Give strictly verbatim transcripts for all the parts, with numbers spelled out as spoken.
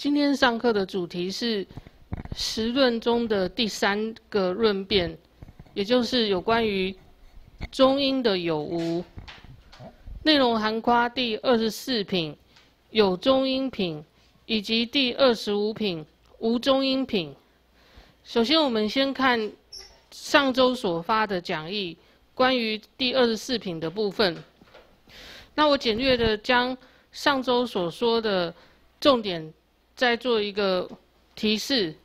今天上课的主题是十论中的第三个论辩，也就是有关于中音的有无。内容涵括第二十四品有中音品，以及第二十五品无中音品。首先，我们先看上周所发的讲义，关于第二十四品的部分。那我简略的将上周所说的重点再做一个提示。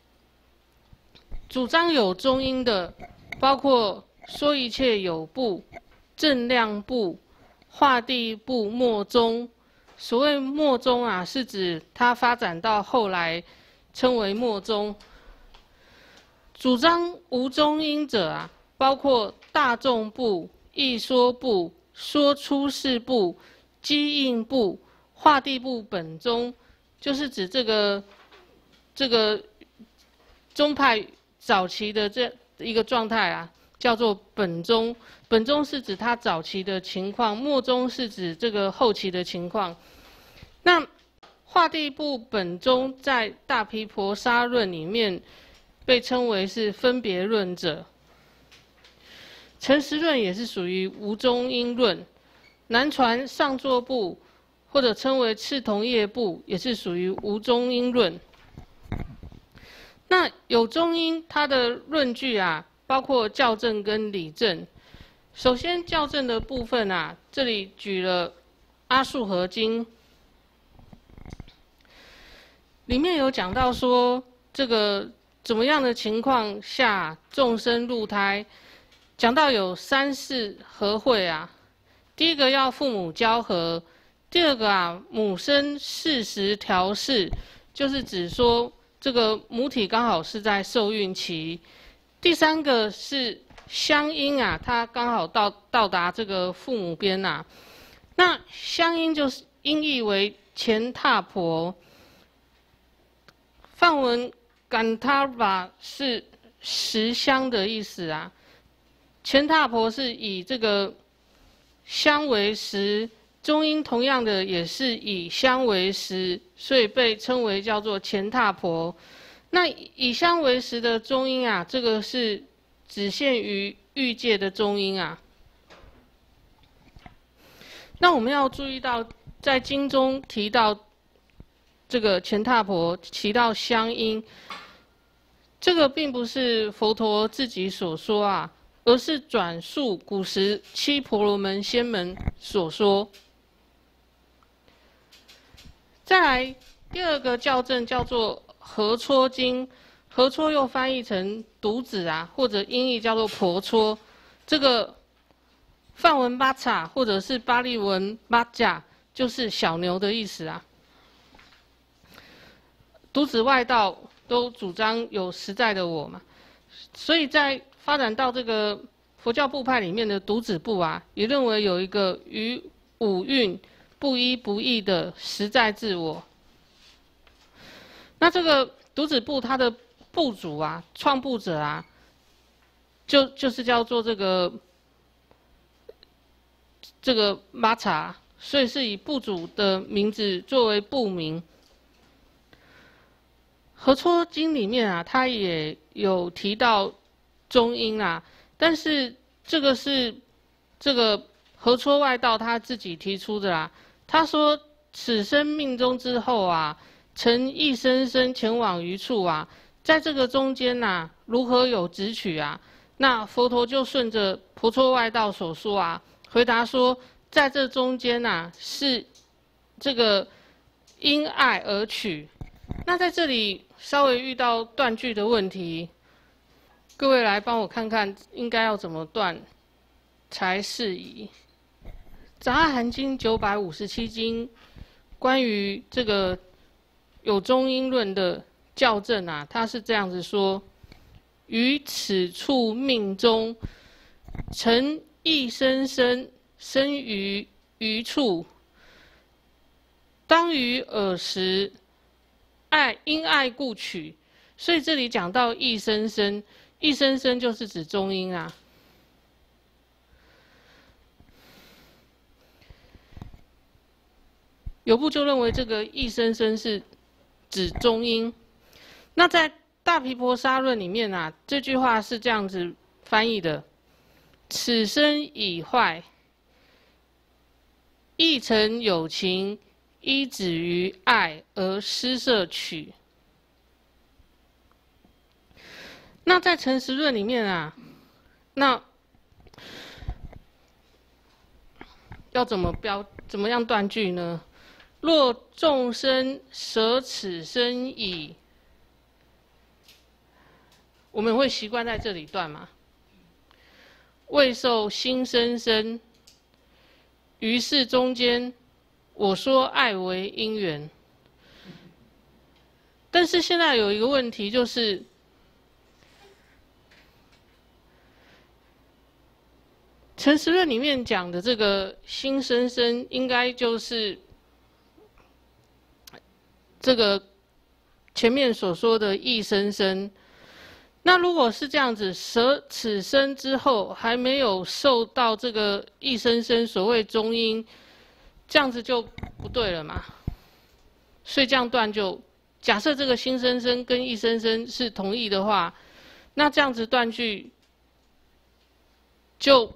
主张有中音的，包括说一切有部、正量部、画地部末中。所谓末中啊，是指它发展到后来称为末中。主张无中音者啊，包括大众部、义说部、说出世部、基应部、画地部本宗，就是指这个这个宗派早期的这一个状态啊，叫做本宗。本宗是指它早期的情况，末宗是指这个后期的情况。那画地部本宗在大毗婆沙论里面被称为是分别论者。诚实论也是属于无中音论。南传上座部或者称为赤铜叶部也是属于无中音论。那有中音它的论据啊，包括校正跟理正。首先校正的部分啊，这里举了阿述合经，里面有讲到说这个怎么样的情况下众生入胎，讲到有三世合会啊。第一个要父母交合，第二个啊母生适时调适，就是指说这个母体刚好是在受孕期。第三个是相应啊，它刚好到到达这个父母边呐、啊。那相应就是音译为前踏婆，梵文感他瓦是十相的意思啊。前踏婆是以这个相为十，中音同样的也是以相为十，所以被称为叫做前踏婆。那以相为十的中音啊，这个是只限于欲界的中音啊。那我们要注意到，在经中提到这个前踏婆，提到相音，这个并不是佛陀自己所说啊，而是转述古时七婆罗门仙门所说。再来第二个校正叫做合撮经，合撮又翻译成犊子啊，或者音译叫做婆撮。这个梵文巴查或者是巴利文巴加，就是小牛的意思啊。犊子外道都主张有实在的我嘛，所以在发展到这个佛教部派里面的犊子部啊，也认为有一个与五蕴不一不异的实在自我。那这个犊子部它的部主啊，创部者啊，就就是叫做这个这个玛查，所以是以部主的名字作为部名。合撮经里面啊，它也有提到中音啊，但是这个是这个合撮外道他自己提出的啦。他说，此生命中之后啊，曾一生生前往余处啊，在这个中间呐、啊，如何有直取啊？那佛陀就顺着婆娑外道所说啊，回答说，在这中间呐、啊，是这个因爱而取。那在这里稍微遇到断句的问题，各位来帮我看看应该要怎么断才适宜。杂阿含经九百五十七经关于这个有中音论的校正啊，它是这样子说：于此处命中，曾一生生生于余处，当于尔时，爱因爱故取。所以这里讲到一生生，一生生就是指中音啊。有部就认为这个一生生是指中阴。那在《大毗婆沙论》里面啊，这句话是这样子翻译的：此身已坏，亦曾有情，依止于爱而施设取。那在《诚实论》里面啊，那要怎么标怎么样断句呢？若众生舍此身已，我们会习惯在这里断吗？未受心生生，于是中间我说爱为因缘。但是现在有一个问题，就是诚实论里面讲的这个心生生，应该就是这个前面所说的意生生。那如果是这样子，舍此身之后还没有受到这个意生生所谓中阴，这样子就不对了嘛。所以这样断就，假设这个心生生跟意生生是同义的话，那这样子断句就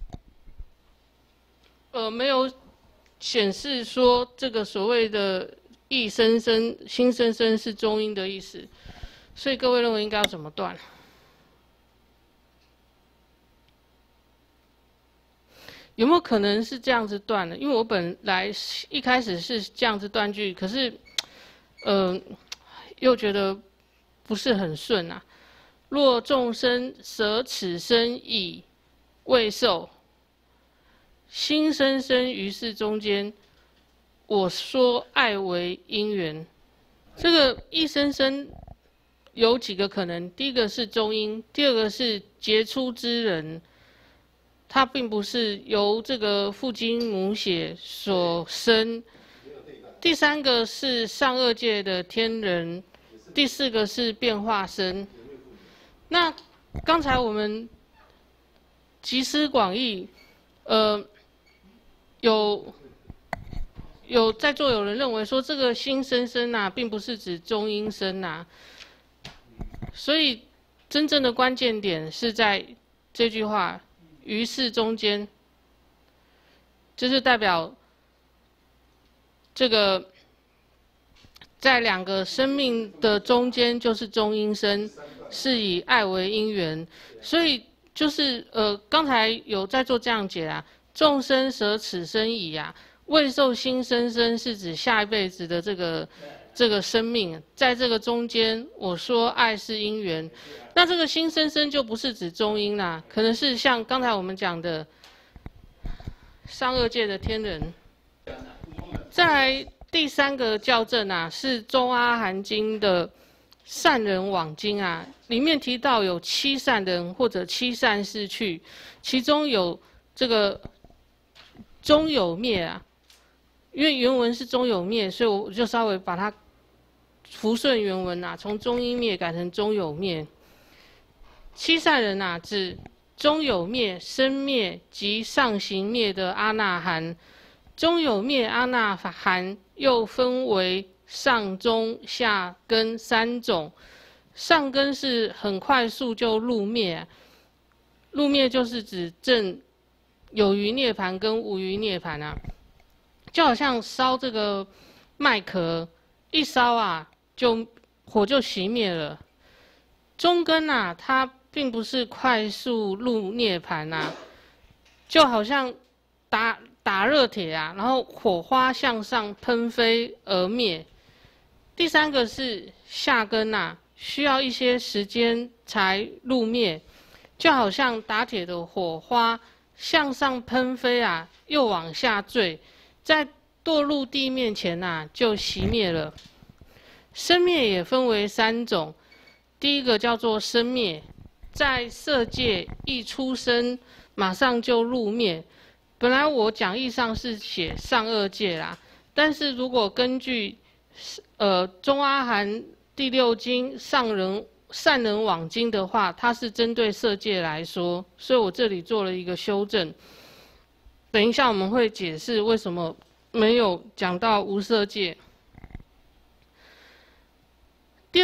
呃没有显示说这个所谓的意生生、心生生是中阴的意思。所以各位认为应该要怎么断？有没有可能是这样子断的？因为我本来一开始是这样子断句，可是，呃，又觉得不是很顺啊。若众生舍此身已未受，心生生于是中间，我说爱为因缘。这个一生生有几个可能，第一个是中阴，第二个是杰出之人，他并不是由这个父精母血所生，第三个是上二界的天人，第四个是变化身。那刚才我们集思广益，呃，有有在座有人认为说这个心生生啊，并不是指中阴身啊。所以，真正的关键点是在这句话“于是中间”，就是代表这个在两个生命的中间就是中阴身，是以爱为因缘。所以就是呃，刚才有在做这样解啊，众生舍此身已啊，未受心生生是指下一辈子的这个。这个生命在这个中间，我说爱是因缘，那这个心生生就不是指中阴啦，可能是像刚才我们讲的上二界的天人。再来第三个校正啊，是中阿含经的善人往经啊，里面提到有七善人或者七善事去，其中有这个中有灭啊，因为原文是中有灭，所以我就稍微把它。符顺原文啊，从中阴灭改成中有灭。七善人啊，指中有灭、生灭及上行灭的阿那含。中有灭阿那含又分为上、中、下根三种。上根是很快速就入灭、啊，入灭就是指正有余涅盘跟无余涅盘啊，就好像烧这个麦壳，一烧啊。就火就熄灭了。中根啊，它并不是快速入涅盘啊，就好像打打热铁啊，然后火花向上喷飞而灭。第三个是下根啊，需要一些时间才入灭，就好像打铁的火花向上喷飞啊，又往下坠，在堕入地面前啊，就熄灭了。生灭也分为三种，第一个叫做生灭，在色界一出生，马上就入灭。本来我讲义上是写上二界啦，但是如果根据呃中阿含第六经上人善人往经的话，它是针对色界来说，所以我这里做了一个修正。等一下我们会解释为什么没有讲到无色界。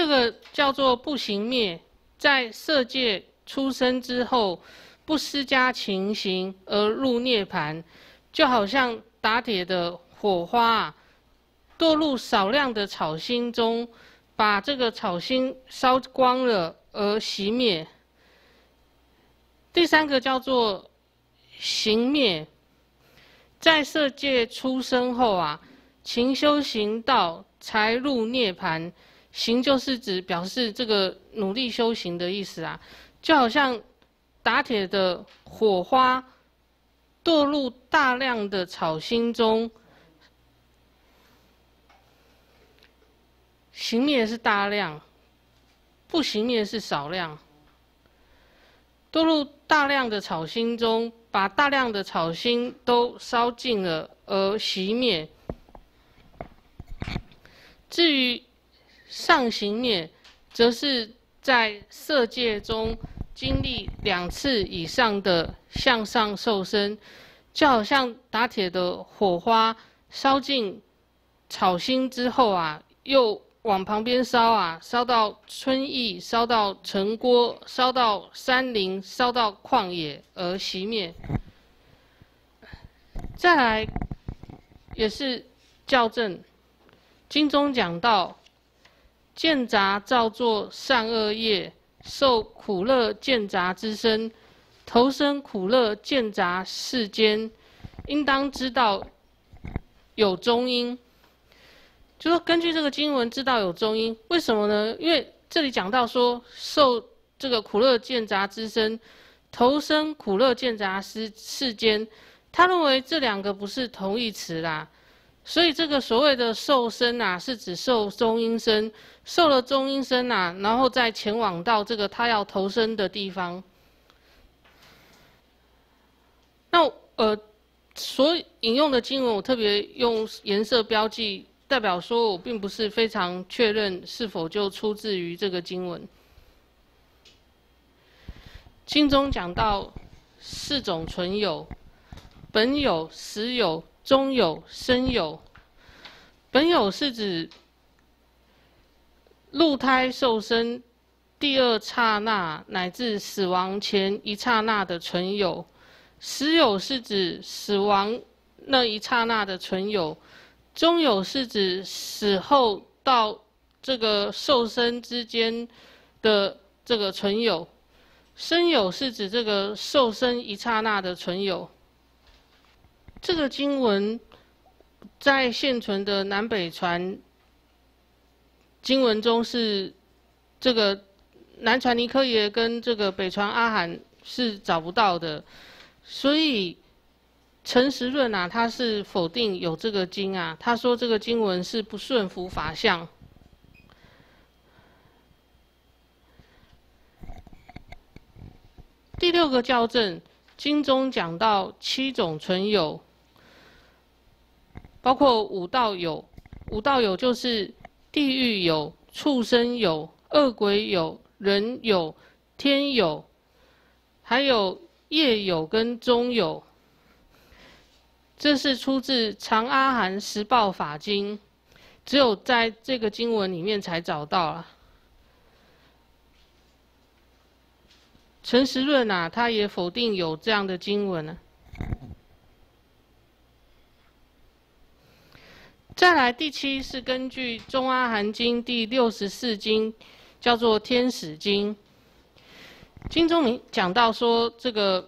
二个叫做不行灭，在色界出生之后，不施加情形而入涅盘，就好像打铁的火花啊，堕入少量的草芯中，把这个草芯烧光了而熄灭。第三个叫做行灭，在色界出生后啊，勤修行道才入涅盘。行就是指表示这个努力修行的意思啊，就好像打铁的火花堕入大量的草芯中，行灭是大量，不行灭是少量。堕入大量的草芯中，把大量的草芯都烧尽了而熄灭。至于上行灭，则是在色界中经历两次以上的向上受生，就好像打铁的火花烧尽草芯之后啊，又往旁边烧啊，烧到春意，烧到城郭，烧到山林，烧到旷野而熄灭。再来，也是校正，经中讲到。见杂造作善恶业，受苦乐见杂之身，投生苦乐见杂世间，应当知道有中因。就说根据这个经文知道有中因，为什么呢？因为这里讲到说受这个苦乐见杂之身，投生苦乐见杂世世间，他认为这两个不是同义词啦。所以这个所谓的受生啊，是指受中阴身，受了中阴身啊，然后再前往到这个他要投生的地方。那呃，所引用的经文，我特别用颜色标记，代表说我并不是非常确认是否就出自于这个经文。经中讲到四种存有：本有、实有、中有、生有。本有是指入胎受生第二刹那乃至死亡前一刹那的存有。实有是指死亡那一刹那的存有。中有是指死后到这个受生之间的这个存有。生有是指这个受生一刹那的存有。这个经文在现存的南北传经文中是这个南传尼科耶跟这个北传阿含是找不到的，所以陈时润啊，他是否定有这个经啊，他说这个经文是不顺服法相。第六个校正，经中讲到七种存有。包括五道有，五道有就是地狱有、畜生有、恶鬼有、人有、天有，还有业有跟中有。这是出自《长阿含十报法经》，只有在这个经文里面才找到啊。陈时润啊，他也否定有这样的经文啊。再来第七是根据《中阿含经》第六十四经，叫做《天使经》。经中明讲到说，这个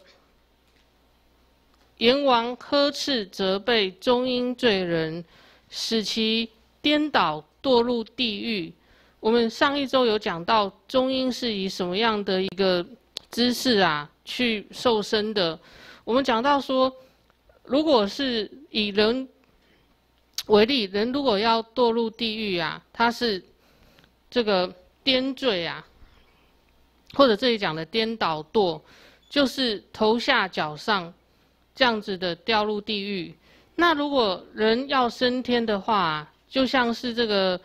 阎王呵斥责备中阴罪人，使其颠倒堕入地狱。我们上一周有讲到中阴是以什么样的一个姿势啊去受生的。我们讲到说，如果是以人为例，人如果要堕入地狱啊，他是这个颠坠啊，或者这里讲的颠倒堕，就是头下脚上这样子的掉入地狱。那如果人要升天的话，就像是这个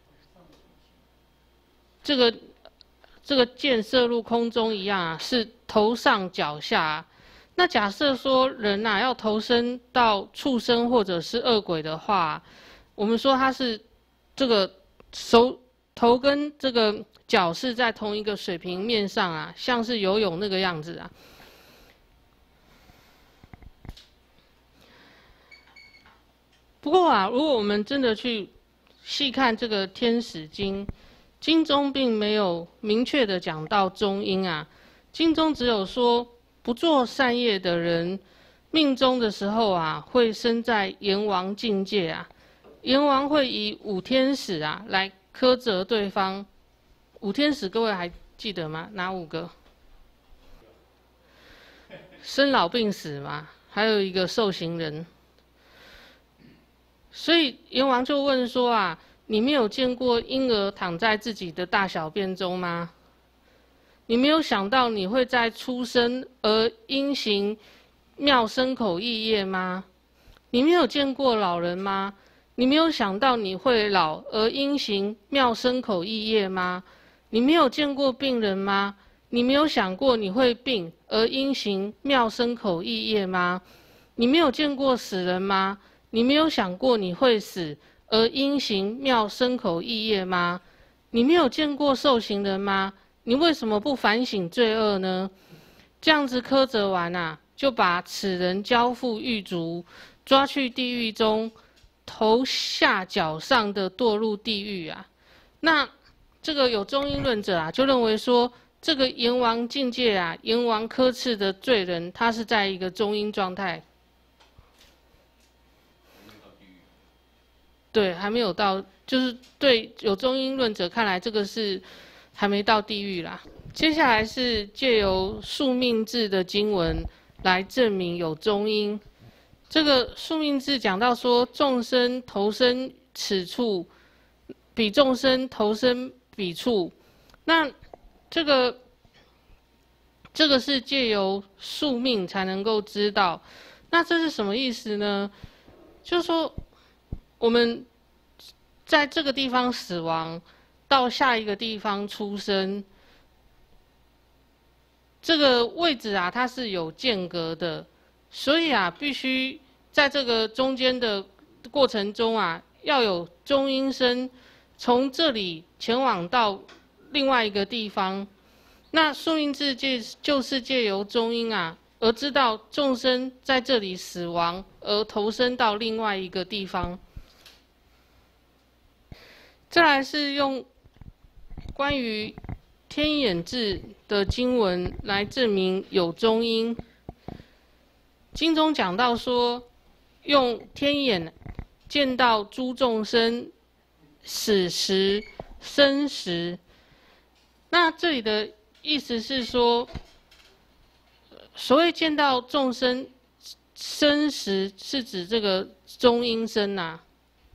这个这个箭射入空中一样啊，是头上脚下啊。那假设说人啊要投身到畜生或者是恶鬼的话，我们说他是这个手头跟这个脚是在同一个水平面上啊，像是游泳那个样子啊。不过啊，如果我们真的去细看这个天使经，经中并没有明确的讲到中阴啊，经中只有说不做善业的人，命中的时候啊，会生在阎王境界啊，阎王会以五天使啊来苛责对方。五天使各位还记得吗？哪五个？生老病死嘛，还有一个受刑人。所以阎王就问说啊，你没有见过婴儿躺在自己的大小便中吗？你没有想到你会在出生而因行妙身口意业吗？你没有见过老人吗？你没有想到你会老而因行妙身口意业吗？你没有见过病人吗？你没有想过你会病而因行妙身口意业吗？你没有见过死人吗？你没有想过你会死而因行妙身口意业吗？你没有见过受刑人吗？你为什么不反省罪恶呢？这样子苛责完啊，就把此人交付狱卒，抓去地狱中，头下脚上的堕入地狱啊。那这个有中阴论者啊，就认为说，这个阎王境界啊，阎王苛斥的罪人，他是在一个中阴状态。对，还没有到，就是对有中阴论者看来，这个是还没到地狱啦。接下来是借由宿命志的经文来证明有中阴。这个宿命志讲到说，众生投生此处，彼众生投生彼处。那这个这个是借由宿命才能够知道。那这是什么意思呢？就是说，我们在这个地方死亡，到下一个地方出生，这个位置啊，它是有间隔的，所以啊，必须在这个中间的过程中啊，要有中阴身从这里前往到另外一个地方。那宿命志借就是借由中阴啊，而知道众生在这里死亡，而投生到另外一个地方。再来是用关于天眼志的经文来证明有中阴。经中讲到说，用天眼见到诸众生死时、生时。那这里的意思是说，所谓见到众生生时，是指这个中阴身呐、啊。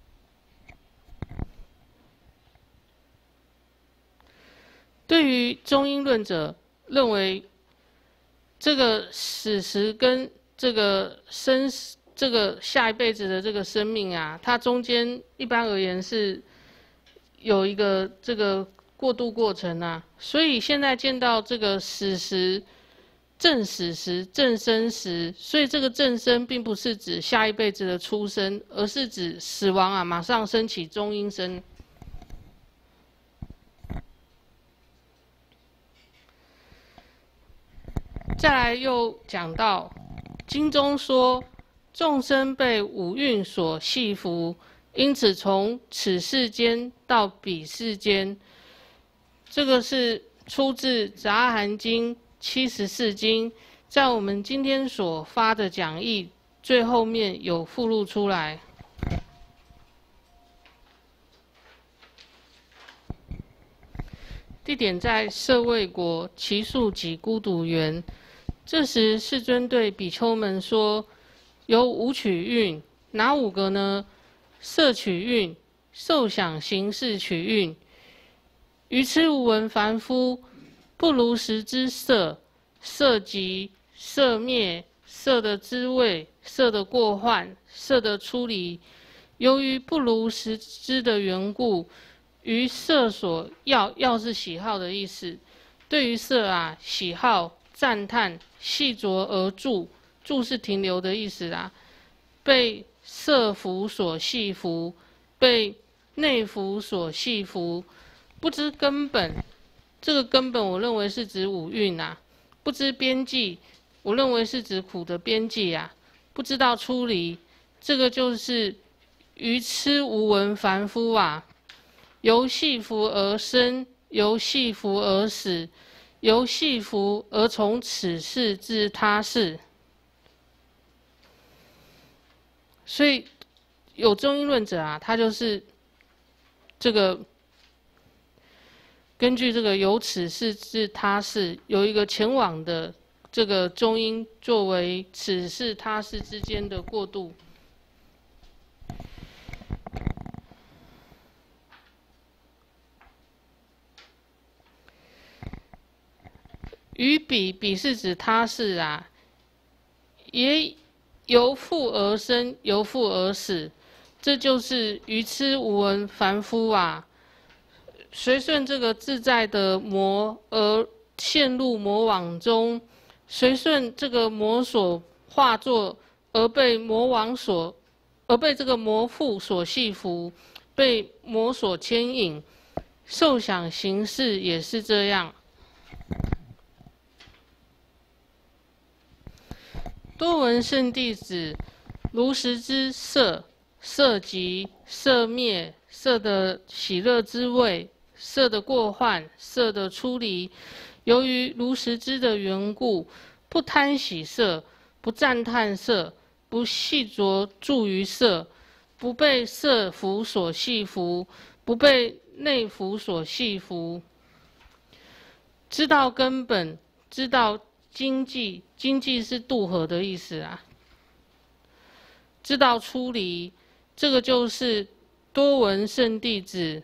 对于中阴论者认为，这个死时跟这个生这个下一辈子的这个生命啊，它中间一般而言是有一个这个过渡过程啊，所以现在见到这个死时、正死时、正生时，所以这个正生并不是指下一辈子的出生，而是指死亡啊，马上升起中阴身。再来又讲到，经中说，众生被五蕴所系缚，因此从此世间到彼世间。这个是出自《杂含经》七十四经，在我们今天所发的讲义最后面有附录出来。地点在舍卫国祇树给孤独园。这时世尊对比丘们说，有五取蕴，哪五个呢？色取蕴、受想行识取蕴。愚痴无闻凡夫，不如实之色，色即色灭，色的滋味，色的过患，色的出离。由于不如实之的缘故，于色所要，要是喜好的意思。对于色啊，喜好、赞叹、细着而住，住是停留的意思啦。被色缚所系缚，被内缚所系缚， 不知根本，这个根本我认为是指五蕴啊；不知边际，我认为是指苦的边际啊；不知道出离，这个就是愚痴无闻凡夫啊，由系福而生，由系福而死，由系福而从此世至他世。所以有中阴论者啊，他就是这个根据这个由此世至他世，有一个前往的这个中阴作为此世他世之间的过渡。于彼，彼是指他世啊，也由父而生，由父而死，这就是愚痴无闻凡夫啊，随顺这个自在的魔而陷入魔网中，随顺这个魔所化作而被魔王所，而被这个魔父所系缚，被魔所牵引，受想行识也是这样。多闻圣弟子，如实知色，色即色灭，色的喜乐之味，色的过患，色的出离。由于如实知的缘故，不贪喜色，不赞叹色，不细着住于色，不被色缚所系缚，不被内缚所系缚。知道根本，知道经济，经济是渡河的意思啊。知道出离，这个就是多闻圣弟子，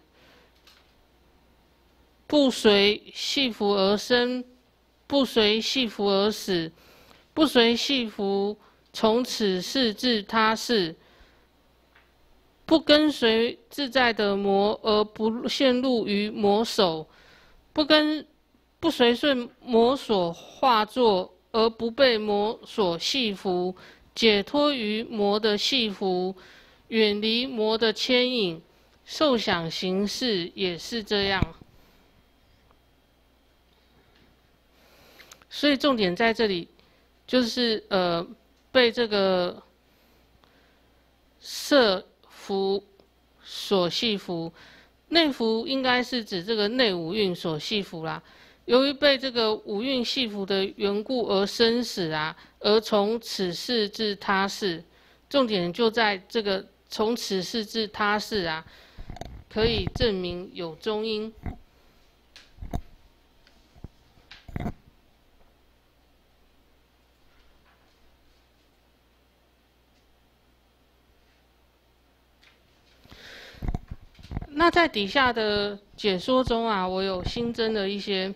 不随系缚而生，不随系缚而死，不随系缚从此世至他世，不跟随自在的魔而不陷入于魔手，不跟不随顺魔所化作而不被魔所系缚，解脱于魔的系缚，远离魔的牵引，受想行识也是这样。所以重点在这里，就是呃被这个色缚所系缚，内缚应该是指这个内五蕴所系缚啦。由于被这个五蕴系缚的缘故而生死啊，而从此世至他世，重点就在这个从此世至他世啊，可以证明有中阴。那在底下的解说中啊，我有新增的一些。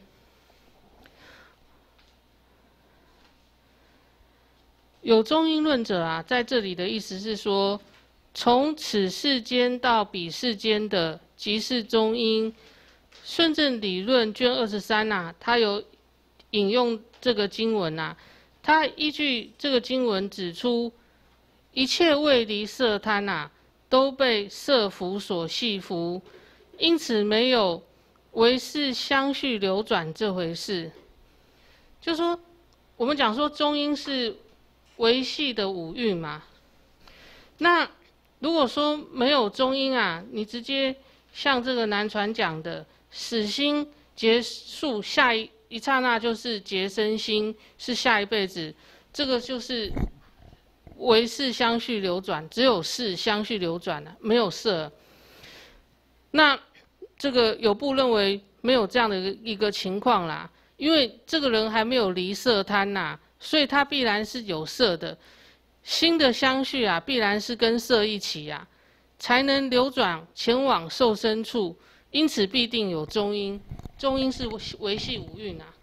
有中阴论者啊，在这里的意思是说，从此世间到彼世间的即是中阴。顺正理论卷二十三呐，他有引用这个经文呐、啊，他依据这个经文指出，一切未离色贪呐、啊，都被色缚所系缚，因此没有唯是相续流转这回事。就说我们讲说中阴是维系的五蕴嘛，那如果说没有中阴啊，你直接像这个南传讲的死心结束，下一一刹那就是结生心，是下一辈子，这个就是唯是相续流转，只有是相续流转了、啊，没有色。那这个有部认为没有这样的一个情况啦，因为这个人还没有离色贪呐、啊。所以它必然是有色的，心的相续啊，必然是跟色一起啊，才能流转前往受生处，因此必定有中阴。中阴是维系五蕴啊。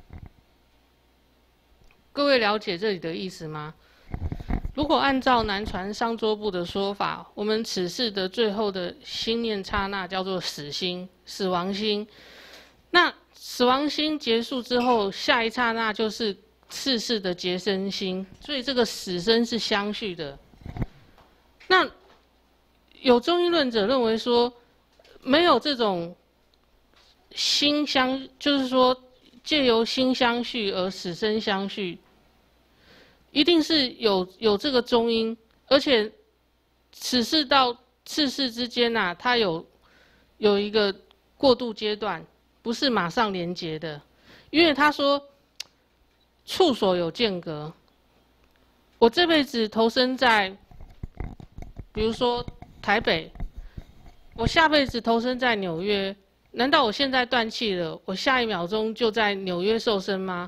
各位了解这里的意思吗？如果按照南传商周部的说法，我们此世的最后的心念刹那叫做死心、死亡心。那死亡心结束之后，下一刹那就是次世的结生心，所以这个死生是相续的。那有中阴论者认为说，没有这种心相，就是说借由心相续而使声相续，一定是有有这个中音，而且此事到次事之间呐、啊，它有有一个过渡阶段，不是马上连结的，因为他说处所有间隔。我这辈子投身在，比如说台北，我下辈子投身在纽约，难道我现在断气了，我下一秒钟就在纽约受身吗？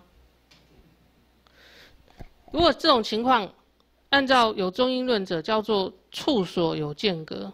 如果这种情况，按照有中音论者叫做处所有间隔。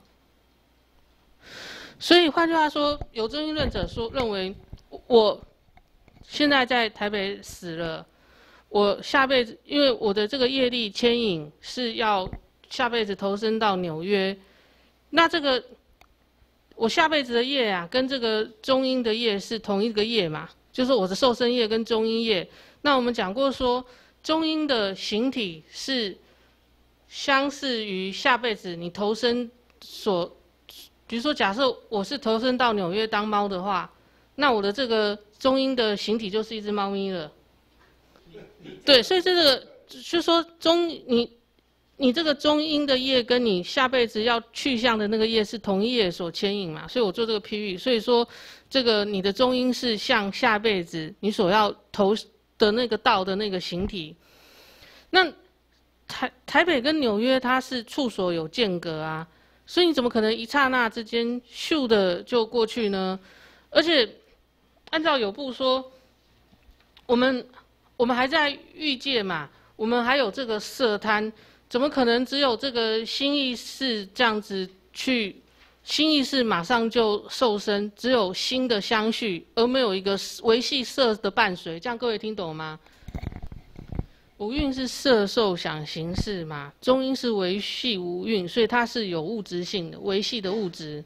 所以换句话说，有中音论者说认为，我现在在台北死了。我下辈子，因为我的这个业力牵引是要下辈子投身到纽约，那这个我下辈子的业啊，跟这个中阴的业是同一个业嘛，就是我的受身业跟中阴业。那我们讲过说，中阴的形体是相似于下辈子你投身所，比如说假设我是投身到纽约当猫的话，那我的这个中阴的形体就是一只猫咪了。对，所以这个就说中你你这个中阴的业跟你下辈子要去向的那个业是同一业所牵引嘛，所以我做这个譬喻，所以说这个你的中阴是向下辈子你所要投的那个道的那个形体。那台台北跟纽约它是处所有间隔啊，所以你怎么可能一刹那之间咻的就过去呢？而且按照有部说，我们。我们还在欲界嘛，我们还有这个色贪，怎么可能只有这个心意识这样子去，心意识马上就受身，只有心的相续，而没有一个维系色的伴随，这样各位听懂吗？五蕴是色受想行识嘛，中阴是维系五蕴，所以它是有物质性的，维系的物质。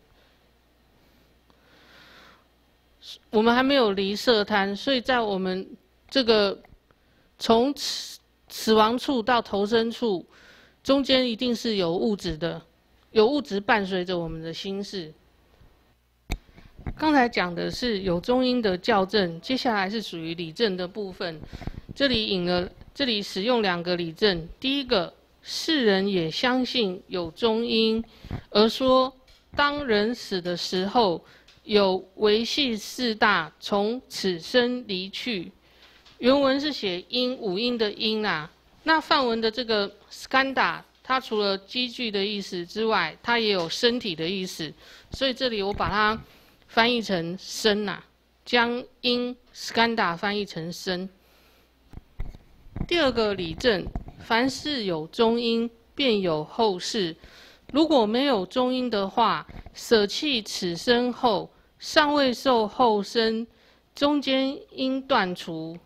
我们还没有离色贪，所以在我们这个。从死死亡处到投生处，中间一定是有物质的，有物质伴随着我们的心事。刚才讲的是有中阴的校正，接下来是属于理证的部分。这里引了，这里使用两个理证。第一个，世人也相信有中阴，而说当人死的时候，有维系四大从此生离去。原文是写阴，五阴的阴啊。那梵文的这个 skanda， 它除了积聚的意思之外，它也有身体的意思。所以这里我把它翻译成身啊，将阴 skanda 翻译成身。第二个理证，凡是有中阴，便有后世。如果没有中阴的话，舍弃此生后，尚未受后生，中间应断除。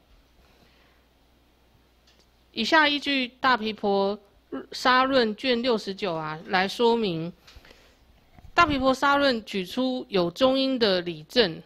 以下依据《大毗婆沙论》卷六十九啊来说明，《大毗婆沙论》举出有中阴的理证。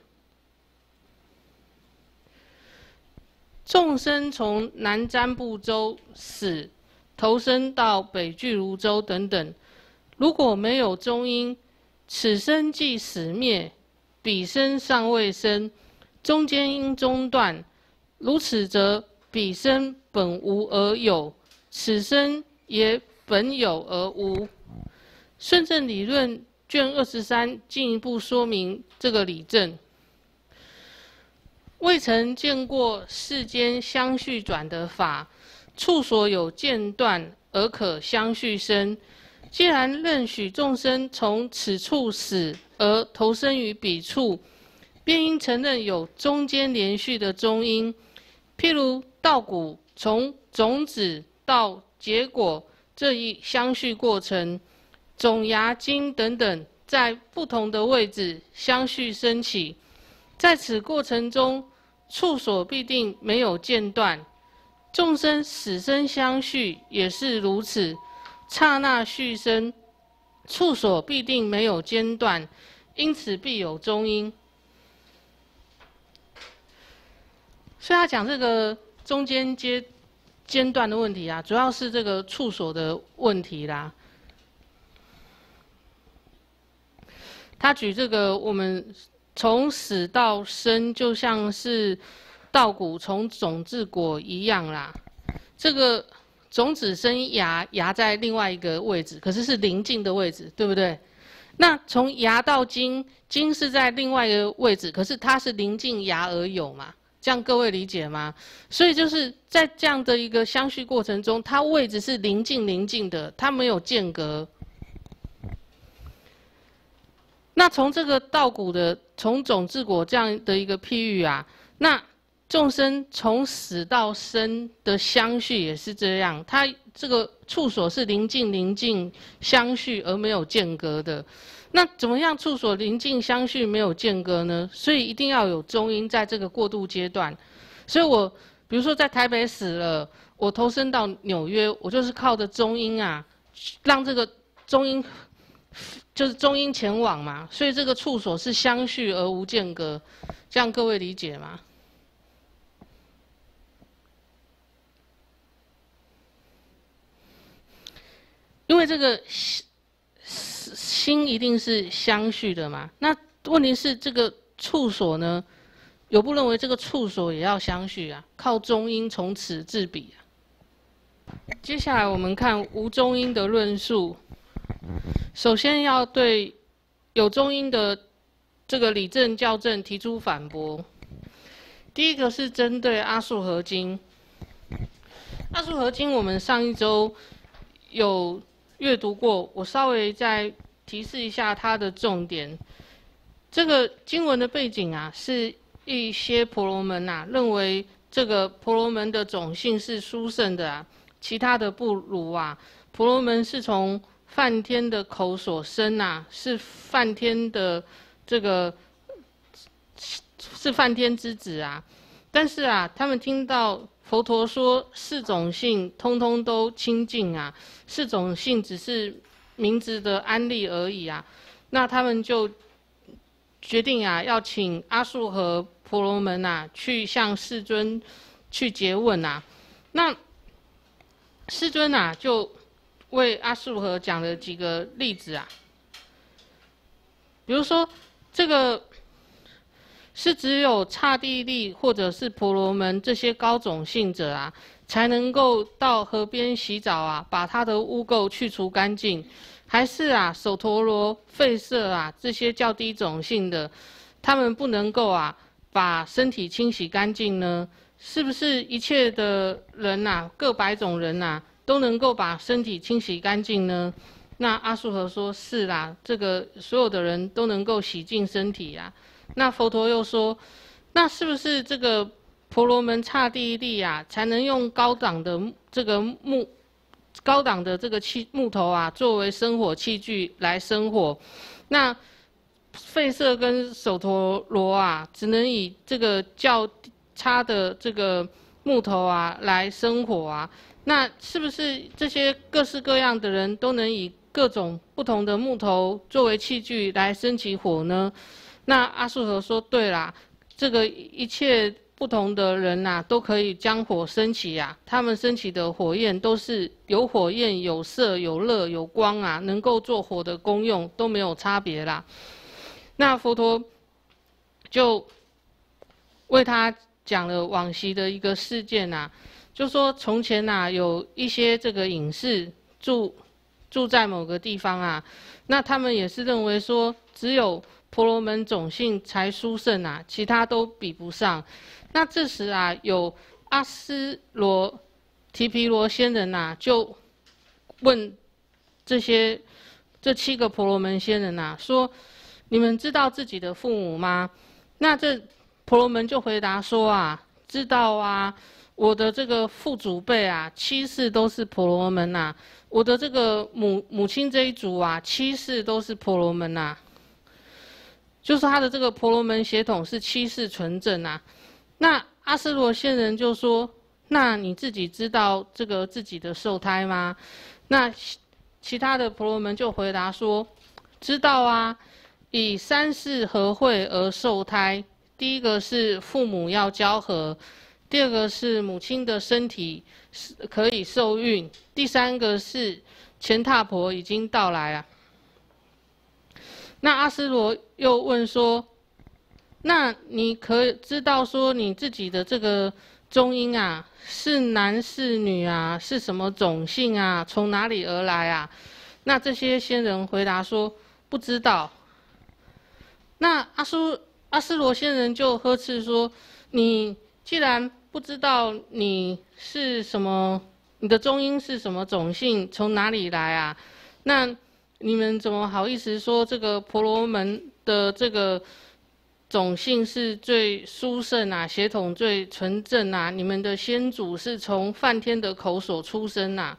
众生从南瞻部洲死，投生到北俱卢洲等等，如果没有中阴，此生即死灭，彼生尚未生，中间应中断。如此则彼生本无而有，此生也本有而无。顺正理论卷二十三进一步说明这个理证。未曾见过世间相续转的法，处所有间断而可相续生。既然认许众生从此处死而投生于彼处，便应承认有中间连续的中阴。譬如稻谷从种子到结果这一相续过程，种芽茎等等在不同的位置相续升起，在此过程中，处所必定没有间断。众生死生相续也是如此，刹那续生，处所必定没有间断，因此必有中阴。所以他讲这个中间接间断的问题啊，主要是这个处所的问题啦。他举这个我们从死到生，就像是稻谷从种至果一样啦。这个种子生芽，芽在另外一个位置，可是是邻近的位置，对不对？那从芽到茎，茎是在另外一个位置，可是它是临近芽而有嘛？这样各位理解吗？所以就是在这样的一个相续过程中，它位置是临近临近的，它没有间隔。那从这个稻谷的从种至果这样的一个譬喻啊，那众生从死到生的相续也是这样，它这个处所是临近临近相续而没有间隔的。那怎么样处所临近相续没有间隔呢？所以一定要有中阴在这个过渡阶段。所以我比如说在台北死了，我投身到纽约，我就是靠着中阴啊，让这个中阴。就是中阴前往嘛，所以这个处所是相续而无间隔，这样各位理解吗？因为这个心一定是相续的嘛，那问题是这个处所呢，有部认为这个处所也要相续啊，靠中阴从此至彼啊。接下来我们看无中阴的论述。首先要对有中阴的这个理证校正提出反驳。第一个是针对阿速合经。阿速合经我们上一周有阅读过，我稍微再提示一下它的重点。这个经文的背景啊，是一些婆罗门啊认为这个婆罗门的种姓是殊胜的啊，其他的不如啊。婆罗门是从梵天的口所生啊，是梵天的这个是梵天之子啊。但是啊，他们听到佛陀说四种性通通都清净啊，四种性只是名字的安立而已啊，那他们就决定啊，要请阿速和婆罗门啊去向世尊去诘问啊。那世尊啊就为阿速和讲了几个例子啊，比如说这个是只有刹帝利或者是婆罗门这些高种姓者啊，才能够到河边洗澡啊，把他的污垢去除干净，还是啊首陀罗、吠舍啊这些较低种姓的，他们不能够啊把身体清洗干净呢？是不是一切的人啊，各百种人啊？都能够把身体清洗干净呢？那阿速和说：是啦，这个所有的人都能够洗净身体啊。那佛陀又说：那是不是这个婆罗门刹帝利啊，才能用高档的这个木、高档的这个器木头啊，作为生火器具来生火？那吠舍跟首陀罗啊，只能以这个较差的这个木头啊来生火啊？那是不是这些各式各样的人都能以各种不同的木头作为器具来升起火呢？那阿速和说：对啦，这个一切不同的人呐、啊，都可以将火升起呀、啊。他们升起的火焰都是有火焰、有色、有热、有光啊，能够做火的功用都没有差别啦。那佛陀就为他讲了往昔的一个事件呐、啊。就说从前呐、啊，有一些这个隐士住住在某个地方啊，那他们也是认为说，只有婆罗门种姓才殊胜啊，其他都比不上。那这时啊，有阿斯罗提毗罗仙人呐、啊，就问这些这七个婆罗门仙人呐、啊，说：你们知道自己的父母吗？那这婆罗门就回答说啊，知道啊。我的这个父祖辈啊，七世都是婆罗门呐、啊；我的这个母母亲这一族啊，七世都是婆罗门呐、啊。就是他的这个婆罗门血统是七世纯正啊。那阿斯罗仙人就说：那你自己知道这个自己的受胎吗？那其他的婆罗门就回答说：知道啊，以三世合会而受胎。第一个是父母要交合。第二个是母亲的身体可以受孕，第三个是钱踏婆已经到来啊。那阿斯罗又问说： 那你可以知道说你自己的这个中阴啊，是男是女啊，是什么种姓啊，从哪里而来啊？那这些仙人回答说不知道。那阿苏阿斯罗仙人就呵斥说：你既然不知道你是什么，你的中阴是什么种姓，从哪里来啊？那你们怎么好意思说这个婆罗门的这个种姓是最殊胜啊，血统最纯正啊？你们的先祖是从梵天的口所出生啊？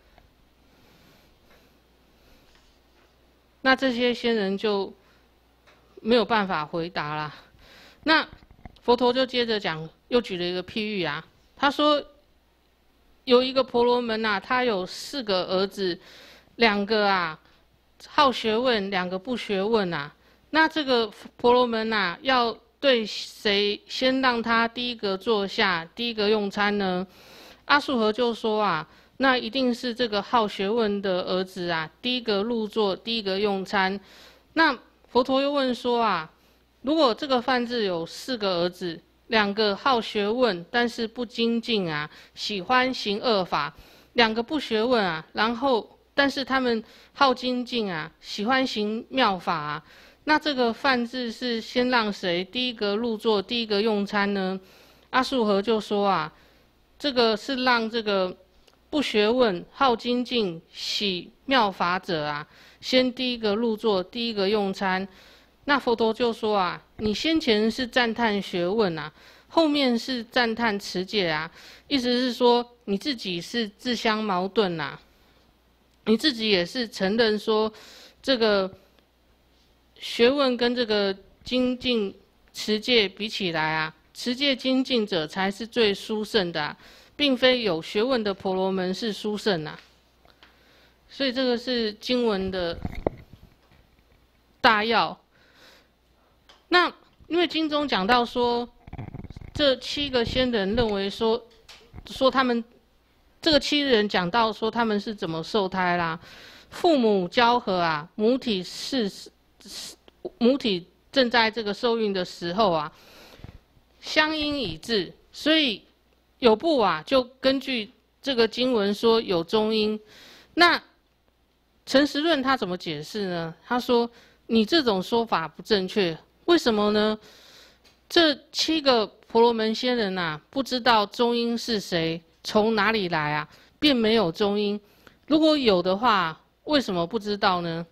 那这些仙人就没有办法回答啦。那佛陀就接着讲，又举了一个譬喻啊。他说，有一个婆罗门啊，他有四个儿子，两个啊好学问，两个不学问啊。那这个婆罗门啊，要对谁先让他第一个坐下，第一个用餐呢？阿素和就说啊，那一定是这个好学问的儿子啊，第一个入座，第一个用餐。那佛陀又问说啊，如果这个梵志有四个儿子，两个好学问，但是不精进啊，喜欢行恶法；两个不学问啊，然后但是他们好精进啊，喜欢行妙法啊。那这个梵志是先让谁第一个入座，第一个用餐呢？阿素和就说啊，这个是让这个不学问、好精进、喜妙法者啊，先第一个入座，第一个用餐。那佛陀就说啊，你先前是赞叹学问啊，后面是赞叹持戒啊，意思是说你自己是自相矛盾啊，你自己也是承认说这个学问跟这个精进持戒比起来啊，持戒精进者才是最殊胜的啊，并非有学问的婆罗门是殊胜啊。所以这个是经文的大要。那因为经中讲到说，这七个仙人认为说，说他们这个七人讲到说他们是怎么受胎啦，父母交合啊，母体是母体正在这个受孕的时候啊，相应已至，所以有部啊就根据这个经文说有中阴。那陈实论他怎么解释呢？他说你这种说法不正确。为什么呢？这七个婆罗门仙人啊，不知道中阴是谁，从哪里来啊，便没有中阴。如果有的话，为什么不知道呢？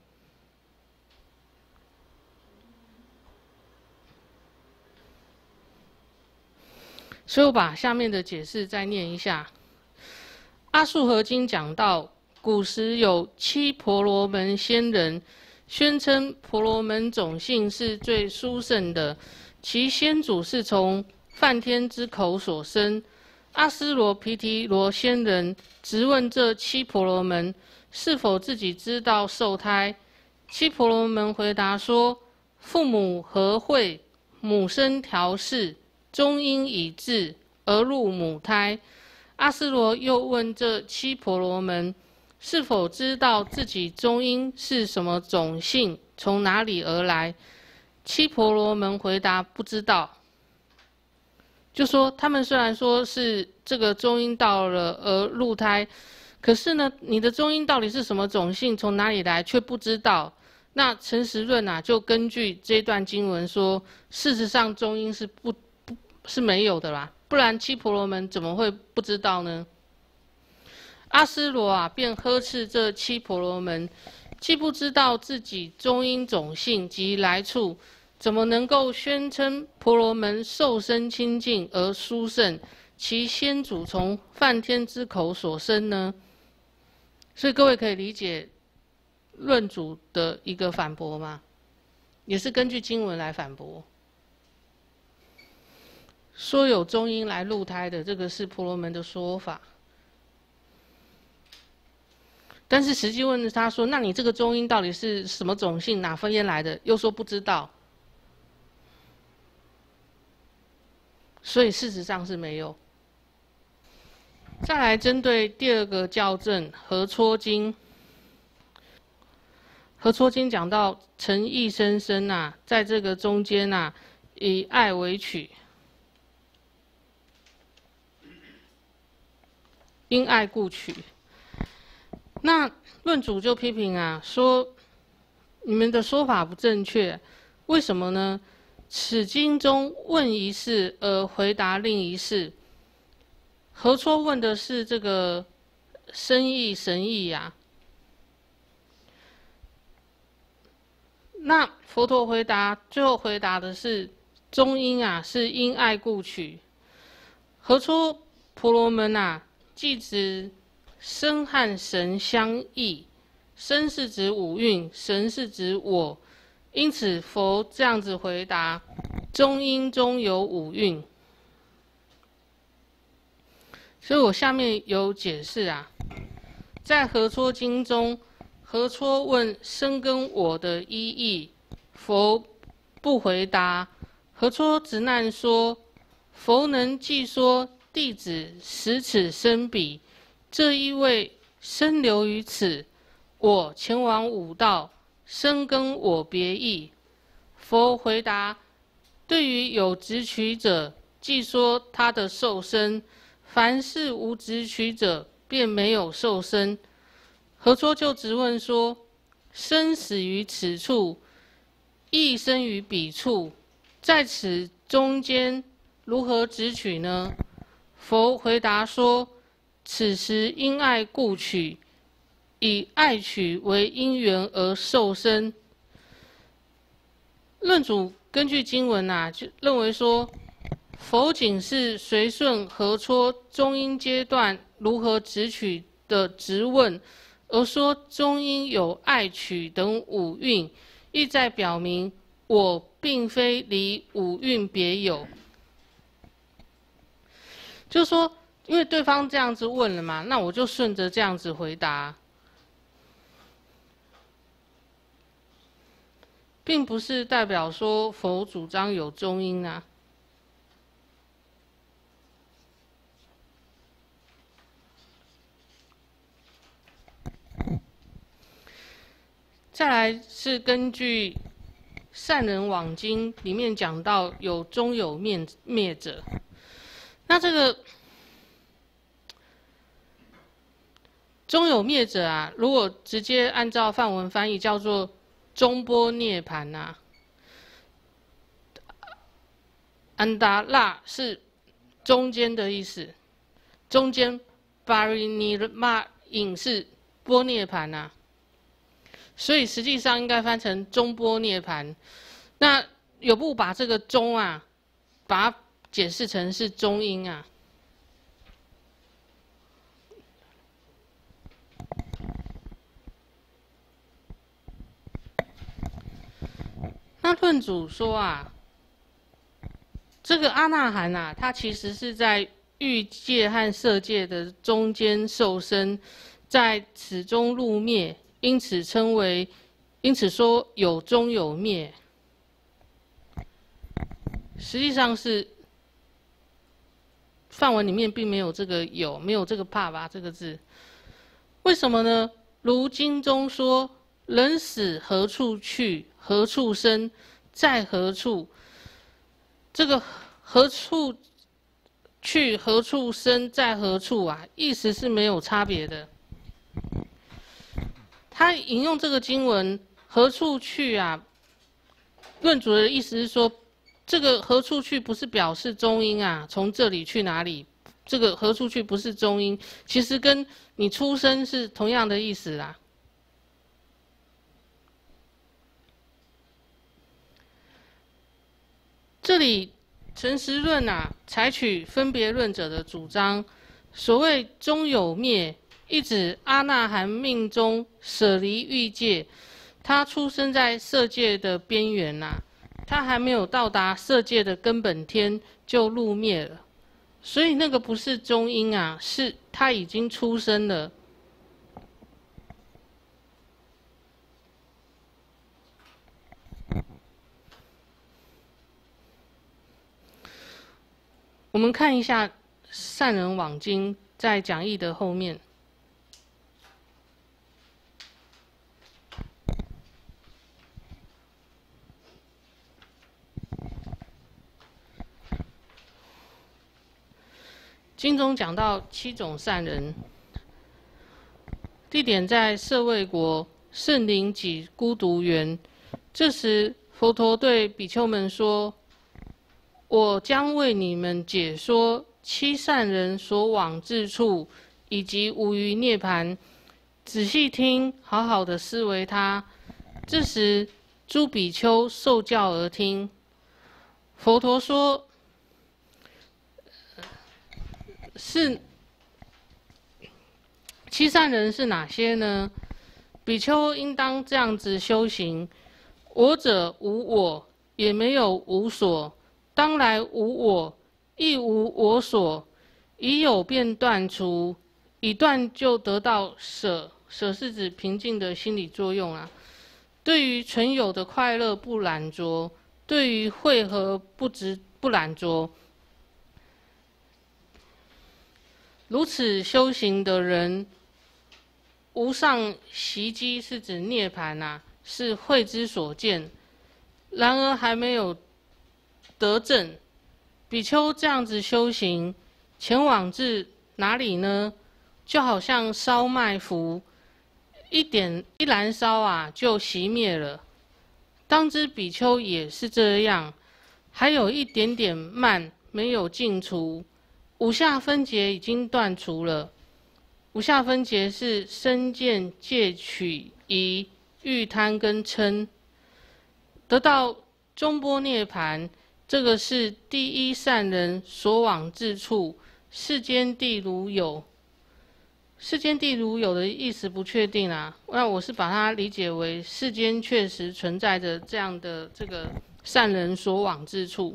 所以我把下面的解释再念一下。阿述合经讲到，古时有七婆罗门仙人，宣称婆罗门种姓是最殊胜的，其先祖是从梵天之口所生。阿斯罗毗提罗仙人直问这七婆罗门是否自己知道受胎。七婆罗门回答说：父母和会，母生调侍，中阴已至，而入母胎。阿斯罗又问这七婆罗门是否知道自己中阴是什么种姓，从哪里而来？七婆罗门回答不知道。就说他们虽然说是这个中阴到了而入胎，可是呢，你的中阴到底是什么种姓，从哪里来，却不知道。那陈实论啊，就根据这段经文说，事实上中阴是不不是没有的啦，不然七婆罗门怎么会不知道呢？阿斯罗啊，便呵斥这七婆罗门，既不知道自己中阴种姓及来处，怎么能够宣称婆罗门受生清净而殊胜，其先祖从梵天之口所生呢？所以各位可以理解论主的一个反驳吗？也是根据经文来反驳，说有中阴来入胎的，这个是婆罗门的说法。但是实际问他说：“那你这个中阴到底是什么种姓，哪分烟来的？”又说不知道，所以事实上是没有。再来针对第二个校正，《合撮经》。《合撮经》讲到陈义生生啊，在这个中间啊， 以爱为取，因爱故取。那论主就批评啊，说你们的说法不正确，为什么呢？此经中问一事而回答另一事，何戳问的是这个深意神意呀、啊？那佛陀回答，最后回答的是中因啊，是因爱故取。何出婆罗门啊，即指身和神相异，身是指五蕴，神是指我，因此佛这样子回答：中因中有五蕴。所以我下面有解释啊，在何戳经中。何戳问身跟我的依义，佛不回答。何戳直难说：佛能既说弟子使此身彼，这意味身留于此，我前往五道，身跟我别异。佛回答：对于有执取者，既说他的受身；凡是无执取者，便没有受身。何戳就直问说：生死于此处，亦生于彼处，在此中间如何执取呢？佛回答说：此时因爱故取，以爱取为因缘而受身。论主根据经文啊，就认为说，佛仅是随顺何戳中因阶段如何执取的直问。而说中因有爱取等五蕴，意在表明我并非离五蕴别有。就是说，因为对方这样子问了嘛，那我就顺着这样子回答，并不是代表说佛主张有中因啊。再来是根据《善人往经》里面讲到有中有灭灭者，那这个中有灭者啊，如果直接按照梵文翻译叫做中波涅盘呐，安达拉是中间的意思，中间巴瑞尼玛隐是波涅盘呐。所以实际上应该翻成中波涅盘。那有部把这个中啊，把它解释成是中因啊。那论主说啊，这个阿那含啊，它其实是在欲界和色界的中间受身，在此中入灭。因此称为，因此说有中有灭，实际上是梵文里面并没有这个有，没有这个怕吧这个字。为什么呢？如经中说：人死何处去？何处生？在何处？这个何处去？何处生？在何处啊？意思是没有差别的。他引用这个经文“何处去”啊，论主的意思是说，这个“何处去”不是表示中因啊，从这里去哪里？这个“何处去”不是中因，其实跟你出生是同样的意思啦。这里陈实论啊，采取分别论者的主张，所谓中有灭。一指阿那含命中舍离欲界，他出生在色界的边缘呐、啊，他还没有到达色界的根本天就入灭了，所以那个不是中因啊，是他已经出生了。我们看一下《善人往经》在讲义的后面。 经中讲到七种善人，地点在舍卫国圣灵己孤独园。这时，佛陀对比丘们说：“我将为你们解说七善人所往之处，以及无余涅盘。仔细听，好好的思维它。”这时，诸比丘受教而听。佛陀说：“是七善人是哪些呢？比丘应当这样子修行：我者无我，也没有无所；当来无我，亦无我所。已有便断除，已断就得到舍。舍是指平静的心理作用啊。对于存有的快乐不懒着，对于慧合不执不懒着。如此修行的人，无上习机是指涅盘啊，是慧之所见。然而还没有得证。比丘这样子修行，前往至哪里呢？就好像烧麦麸，一点一燃烧啊，就熄灭了。当知比丘也是这样，还有一点点慢，没有尽除。五下分别已经断除了。五下分别是身见、戒取、疑、欲贪跟嗔。得到中般涅盘，这个是第一善人所往之处。世间地如有，世间地如有的意思不确定啊。那我是把它理解为世间确实存在着这样的这个善人所往之处。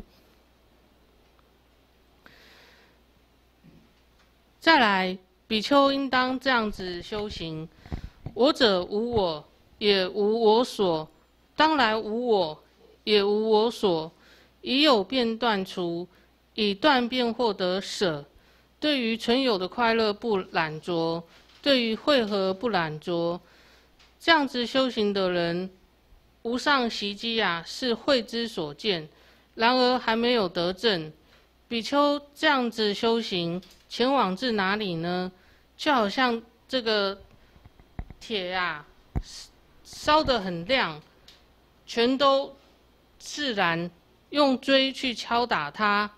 再来，比丘应当这样子修行：我者无我，也无我所；当来无我，也无我所。已有便断除，已断便获得舍。对于存有的快乐不懒着，对于慧合不懒着。这样子修行的人，无上习机啊，是慧之所见。然而还没有得证。比丘这样子修行，前往至哪里呢？就好像这个铁啊，烧得很亮，全都自然用锥去敲打它。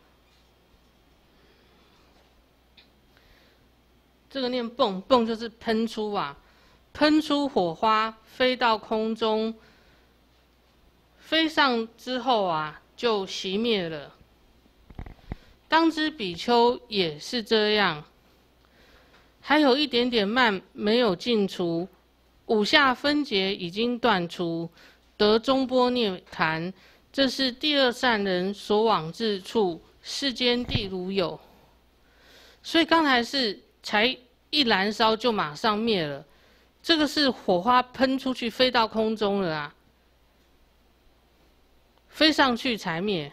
这个念蹦蹦就是喷出啊，喷出火花，飞到空中，飞上之后啊，就熄灭了。当知比丘也是这样，还有一点点慢，没有尽除。五下分别已经断除，得中般涅盘。这是第二善人所往之处。世间地如有。所以刚才是才一燃烧就马上灭了，这个是火花喷出去飞到空中了啊，飞上去才灭。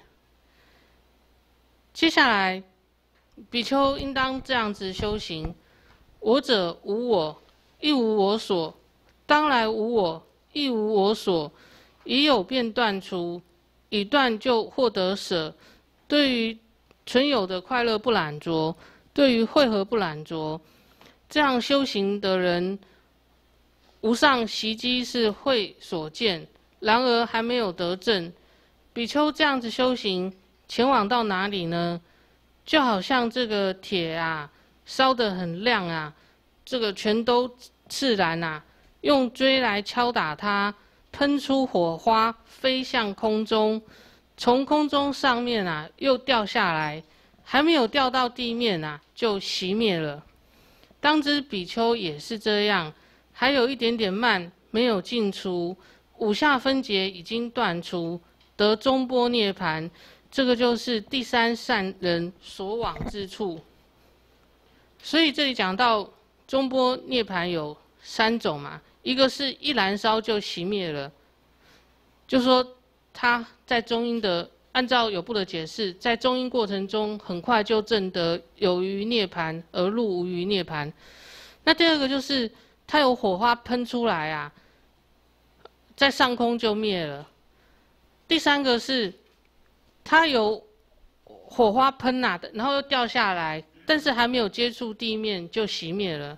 接下来，比丘应当这样子修行：我者无我，亦无我所；当来无我，亦无我所。已有便断除，已断就获得舍。对于存有的快乐不懒着，对于慧合不懒着。这样修行的人，无上习机是慧所见，然而还没有得证。比丘这样子修行，前往到哪里呢？就好像这个铁啊，烧得很亮啊，这个全都自然啊，用锥来敲打它，喷出火花，飞向空中，从空中上面啊又掉下来，还没有掉到地面啊，就熄灭了。当知比丘也是这样，还有一点点慢，没有尽除。五下分别已经断除，得中般涅盘。这个就是第三善人所往之处。所以这里讲到中般涅盘有三种嘛，一个是一燃烧就熄灭了，就说他在中阴的，按照有部的解释，在中阴过程中很快就证得有余涅盘而入无余涅盘。那第二个就是它有火花喷出来啊，在上空就灭了。第三个是它有火花喷啊，然后又掉下来， 但是还没有接触地面就熄灭了。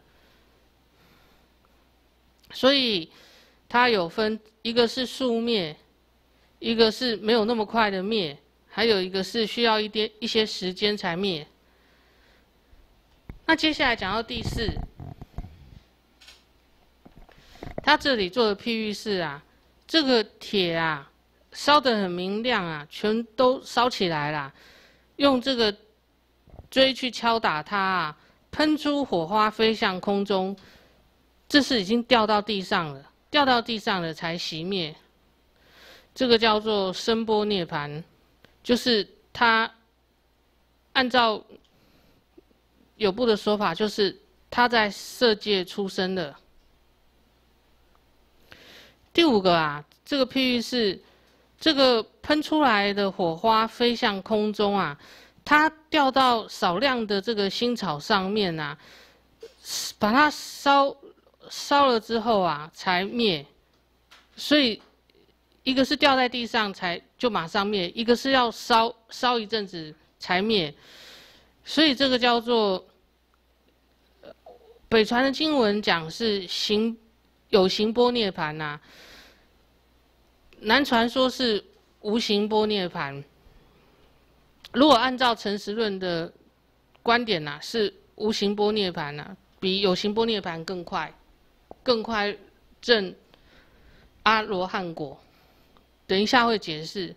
所以它有分，一个是速灭，一个是没有那么快的灭，还有一个是需要一点一些时间才灭。那接下来讲到第四，它这里做的譬喻是啊，这个铁啊烧得很明亮啊，全都烧起来啦，用这个锥去敲打它啊，喷出火花飞向空中，这是已经掉到地上了，掉到地上了才熄灭。这个叫做声波涅槃，就是它按照有部的说法，就是他在色界出生的。第五个啊，这个譬喻是这个喷出来的火花飞向空中啊，它掉到少量的这个新草上面啊，把它烧烧了之后啊才灭。所以一个是掉在地上才就马上灭，一个是要烧烧一阵子才灭。所以这个叫做北传的经文讲是行有行波涅槃呐，南传说是无行波涅槃。如果按照诚实论的观点呐、啊，是无行波涅槃呐，比有行波涅槃更快，更快证阿罗汉果。等一下会解释。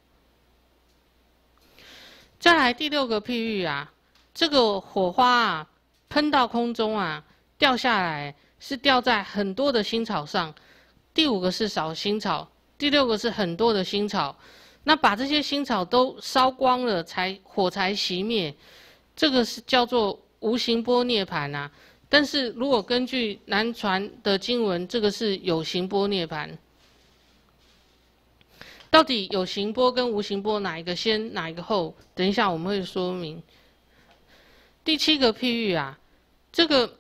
再来第六个譬喻啊，这个火花啊喷到空中啊，掉下来是掉在很多的新草上。第五个是少新草，第六个是很多的新草。那把这些新草都烧光了，才火才熄灭。这个是叫做无行波涅槃啊。但是如果根据南传的经文，这个是有行波涅槃。到底有行波跟无行波哪一个先，哪一个后？等一下我们会说明。第七个譬喻啊，这个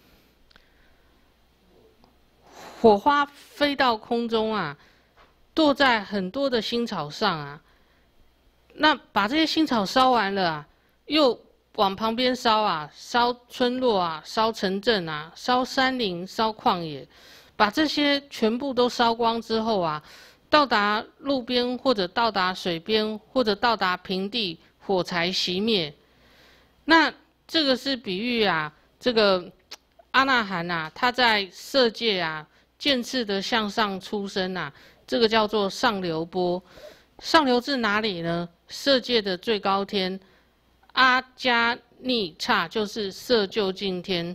火花飞到空中啊，堕在很多的新草上啊。那把这些新草烧完了啊，又往旁边烧啊，烧村落啊，烧城镇啊，烧山林，烧旷野，把这些全部都烧光之后啊，到达路边或者到达水边或者到达平地，火才熄灭。那这个是比喻啊，这个阿那含啊，他在色界啊，渐次的向上出生啊，这个叫做上流波。上流至哪里呢？色界的最高天，阿迦尼刹就是色究竟天。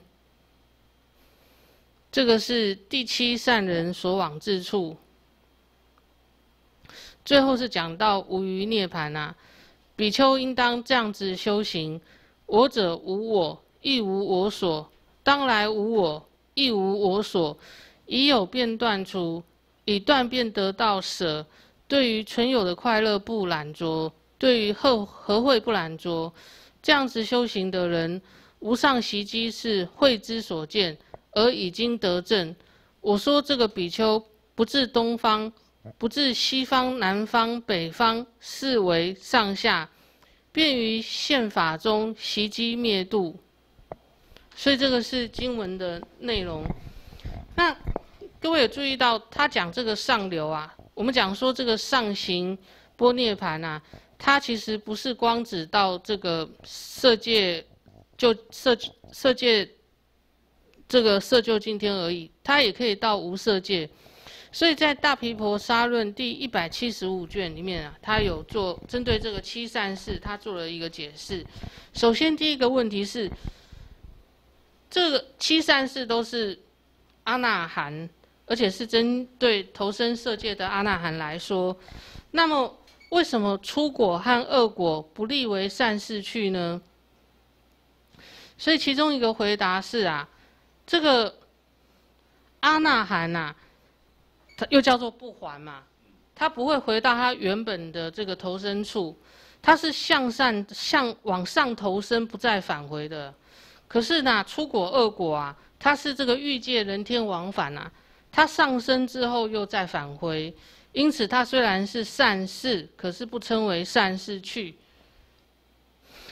这个是第七善人所往之处。最后是讲到无余涅槃啊，比丘应当这样子修行。我者无我，亦无我所；当来无我，亦无我所。已有便断除，以断便得到舍。对于存有的快乐不懒着，对于和和会不懒着。这样子修行的人，无上习机是慧之所见，而已经得证。我说这个比丘不至东方，不至西方、南方、北方，是为上下。便于宪法中习机灭度，所以这个是经文的内容。那各位有注意到，他讲这个上流啊，我们讲说这个上行波涅槃啊，它其实不是光指到这个色界，就色色界这个色究竟天而已，它也可以到无色界。所以在《大毗婆沙论》第一百七十五卷里面啊，他有做针对这个七善事，他做了一个解释。首先第一个问题是，这个七善事都是阿那含，而且是针对投身色界的阿那含来说，那么为什么初果和恶果不立为善事去呢？所以其中一个回答是啊，这个阿那含啊，它又叫做不还嘛，它不会回到它原本的这个投生处，它是向善向往上投生，不再返回的。可是呢，初果恶果啊，它是这个欲界人天往返啊，它上升之后又再返回，因此它虽然是善事，可是不称为善事去。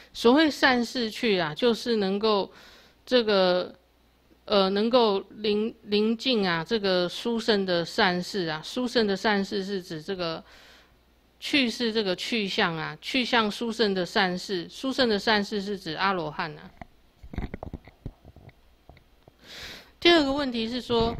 所谓善事去啊，就是能够这个呃能够临临近啊这个殊胜的善事啊。殊胜的善事是指这个去是这个去向啊，去向殊胜的善事。殊胜的善事是指阿罗汉啊。第二个问题是说，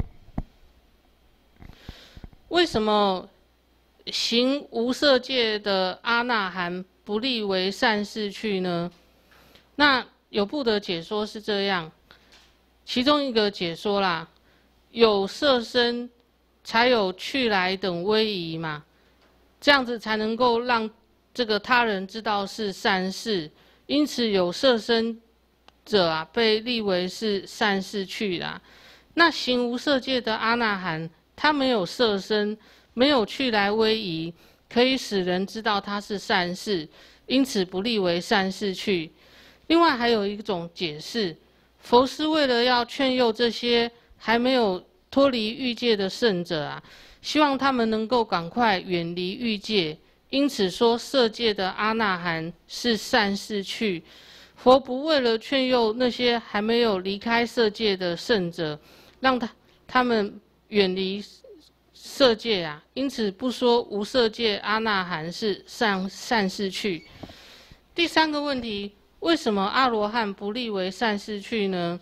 为什么行无色界的阿那含不立为善事去呢？那有部的解说是这样，其中一个解说啦，有色身才有去来等威仪嘛，这样子才能够让这个他人知道是善事，因此有色身者啊被立为是善事去啦。那行无色界的阿那含，他没有色身，没有去来威仪，可以使人知道他是善事，因此不立为善事去。另外还有一种解释，佛是为了要劝诱这些还没有脱离欲界的圣者啊，希望他们能够赶快远离欲界，因此说色界的阿那含是善事去。佛不为了劝诱那些还没有离开色界的圣者，让他他们远离色界啊，因此不说无色界阿那含是善善事去。第三个问题，为什么阿罗汉不立为善事去呢？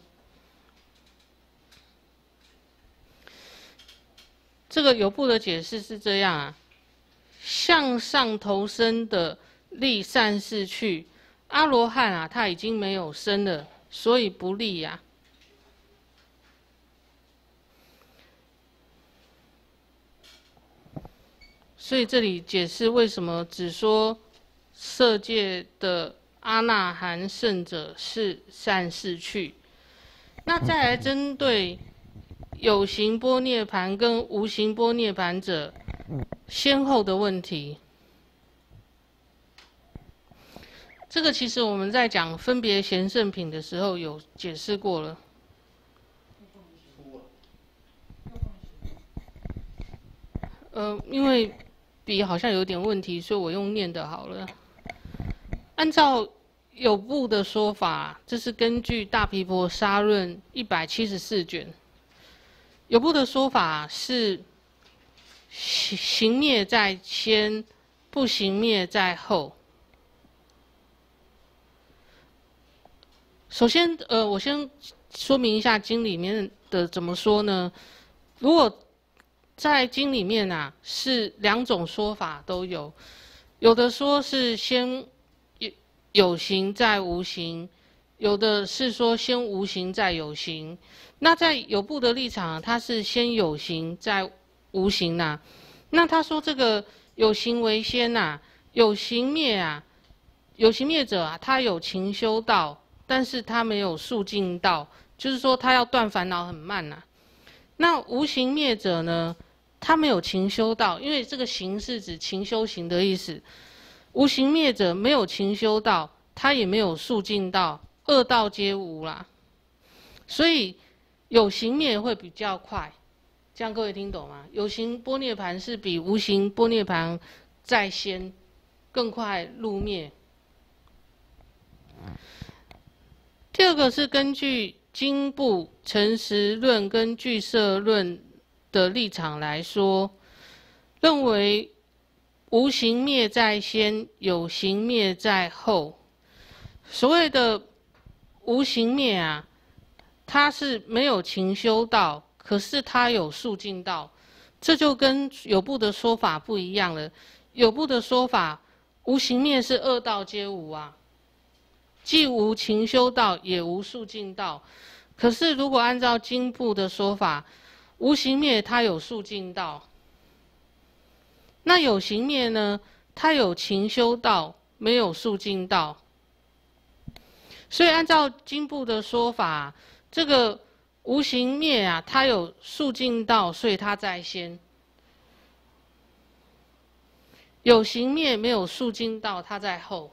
这个有部的解释是这样啊，向上投生的立善事去，阿罗汉啊他已经没有生了，所以不立呀、啊。所以这里解释为什么只说色界的阿那含圣者是善事去。那再来针对有形般涅盘跟无形般涅盘者先后的问题，这个其实我们在讲分别贤圣品的时候有解释过了。呃，因为笔好像有点问题，所以我用念的好了。按照有部的说法，这是根据《大毗婆沙论》一百七十四卷。有部的说法是行灭在先，不行灭在后。首先，呃，我先说明一下经里面的怎么说呢？如果在经里面啊，是两种说法都有，有的说是先有有形再无形，有的是说先无形再有形。那在有部的立场，它是先有形再无形呐、啊。那他说这个有形为先呐、啊，有形灭啊，有形灭者啊，他有勤修道，但是他没有速进道，就是说他要断烦恼很慢呐、啊。那无形灭者呢？他没有勤修道，因为这个行是指勤修行的意思。无形灭者没有勤修道，他也没有速进道，二道皆无啦。所以有形灭会比较快，这样各位听懂吗？有形般涅盘是比无形般涅盘在先，更快入灭。第二个是根据经部诚实论跟俱舍论的立场来说，认为无形灭在先，有形灭在后。所谓的无形灭啊，它是没有勤修道，可是它有速进道，这就跟有部的说法不一样了。有部的说法，无形灭是二道皆无啊，既无勤修道，也无速进道。可是如果按照经部的说法，无形灭它有速进道，那有形灭呢？它有勤修道，没有速进道。所以按照经部的说法，这个无形灭啊，它有速进道，所以它在先；有形灭没有速进道，它在后。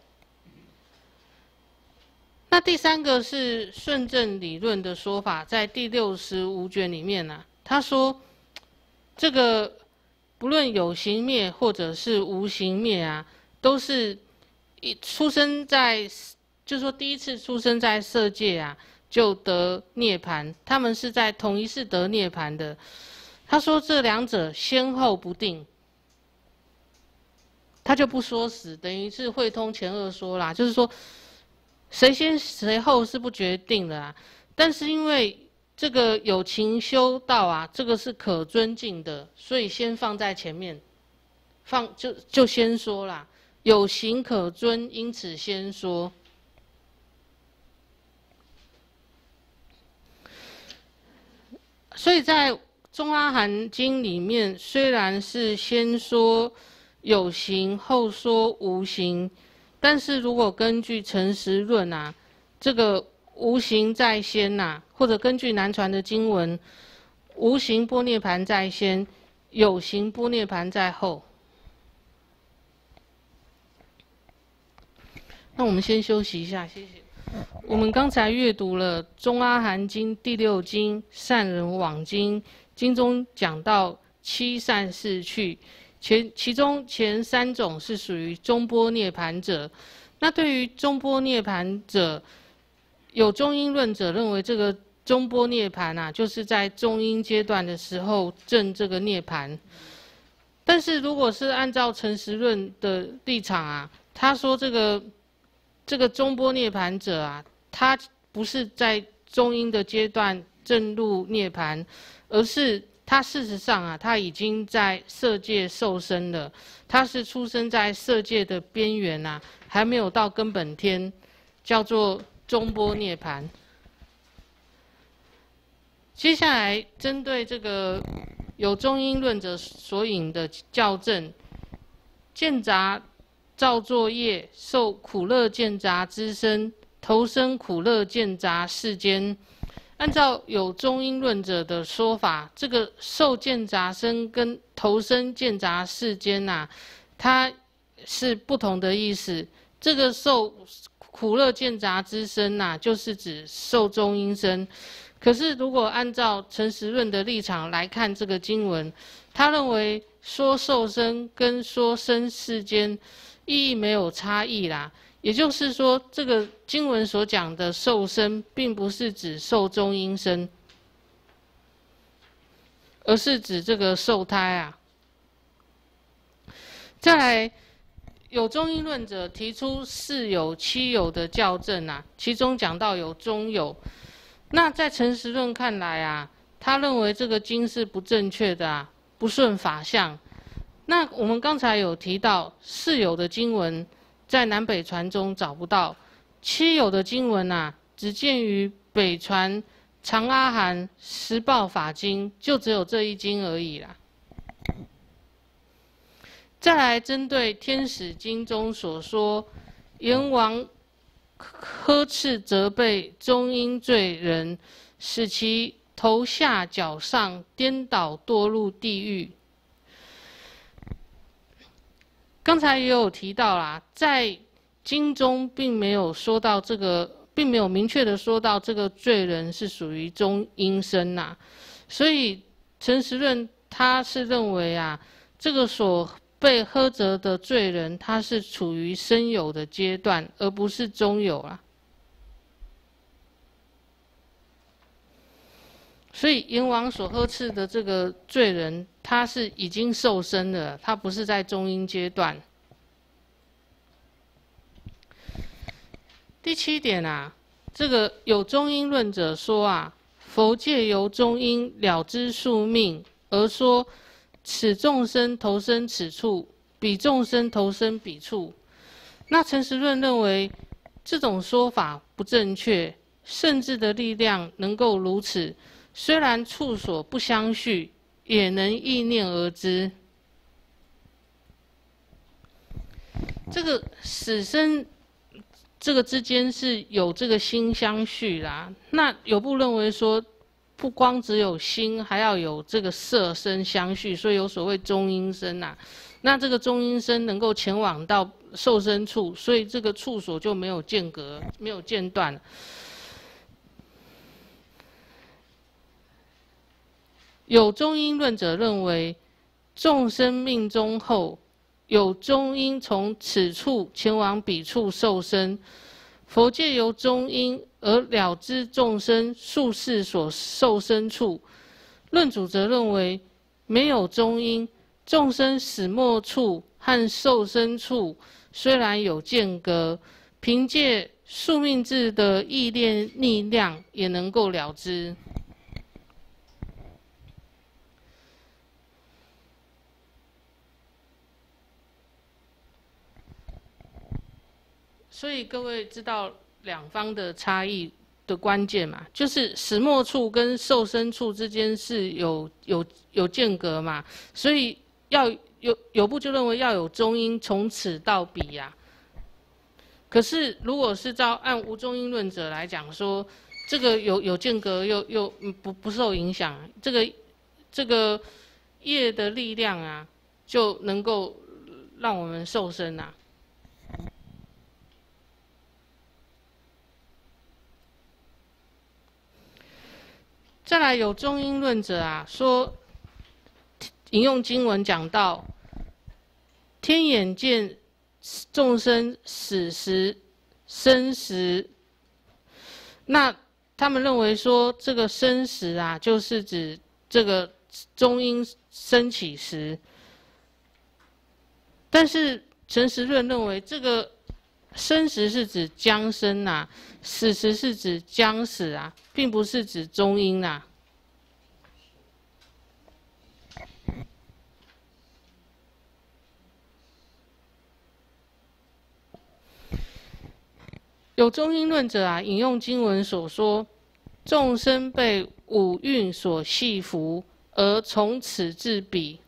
那第三个是顺正理论的说法，在第六十五卷里面呢、啊。他说，这个不论有形灭或者是无形灭啊，都是出生在就是说第一次出生在色界啊，就得涅槃，他们是在同一世得涅槃的。他说这两者先后不定，他就不说死，等于是会通前二说啦，就是说谁先谁后是不决定的啊。但是因为这个有情修道啊，这个是可尊敬的，所以先放在前面，放就就先说啦，有行可尊，因此先说。所以在中阿含经里面，虽然是先说有形，后说无形，但是如果根据诚实论啊，这个无形在先呐、啊，或者根据南传的经文，无形般涅盘在先，有形般涅盘在后。那我们先休息一下，谢谢。我们刚才阅读了《中阿含经》第六经《善人往经》，经中讲到七善四趣，前其中前三种是属于中般涅盘者。那对于中般涅盘者，有中阴论者认为这个中般涅盘啊，就是在中阴阶段的时候证这个涅盘。但是如果是按照诚实论的立场啊，他说这个这个中般涅盘者啊，他不是在中阴的阶段证入涅盘，而是他事实上啊，他已经在色界受生了，他是出生在色界的边缘啊，还没有到根本天，叫做中般涅盘。接下来针对这个有中阴论者所引的校正，见杂造作业，受苦乐见杂之身，投生苦乐见杂世间。按照有中阴论者的说法，这个受见杂身跟投生见杂世间呐、啊，它是不同的意思。这个受苦乐见杂之身呐、啊，就是指受中阴身。可是如果按照诚实论的立场来看这个经文，他认为说受生跟说生世间意义没有差异啦。也就是说，这个经文所讲的受生，并不是指受中阴身，而是指这个受胎啊。再来，有中阴论者提出四有、七有的校正啊，其中讲到有中有。那在诚实论看来啊，他认为这个经是不正确的啊，不顺法相。那我们刚才有提到四有的经文，在南北传中找不到，七有的经文啊，只见于北传长阿含十报法经，就只有这一经而已啦。再来针对天使经中所说，阎王呵斥责备中阴罪人，使其头下脚上颠倒堕入地狱。刚才也有提到啦，在经中并没有说到这个，并没有明确的说到这个罪人是属于中阴身呐，所以诚实论他是认为啊，这个所被呵责的罪人，他是处于生有的阶段，而不是中有啦。所以阎王所呵斥的这个罪人，他是已经受生了，他不是在中阴阶段。第七点啊，这个有中阴论者说啊，佛借由中阴了知宿命，而说此众生投生此处，彼众生投生彼处。那诚实论认为这种说法不正确，圣智的力量能够如此，虽然处所不相续，也能意念而知。这个死生这个之间是有这个心相续啦。那有部认为说，不光只有心，还要有这个色身相续，所以有所谓中阴身呐。那这个中阴身能够前往到受生处，所以这个处所就没有间隔，没有间断。有中阴论者认为，众生命中后，有中阴从此处前往彼处受生， 佛借由中因而了知众生宿世所受生处。论主则认为，没有中因，众生始末处和受生处虽然有间隔，凭借宿命智的意念力量，也能够了知。所以各位知道两方的差异的关键嘛，就是始末处跟受生处之间是有有有间隔嘛，所以要有有部就认为要有中因，从此到彼呀、啊。可是如果是照按无中因论者来讲说，这个有有间隔又又不不受影响，这个这个业的力量啊，就能够让我们受生啊。再来有中因论者啊，说引用经文讲到，天眼见众生死时、生时，那他们认为说这个生时啊，就是指这个中因升起时，但是陈时润认为这个生时是指将生啊，死时是指将死啊，并不是指中因啊。有中因论者啊，引用经文所说，众生被五蕴所系缚，而从此至彼。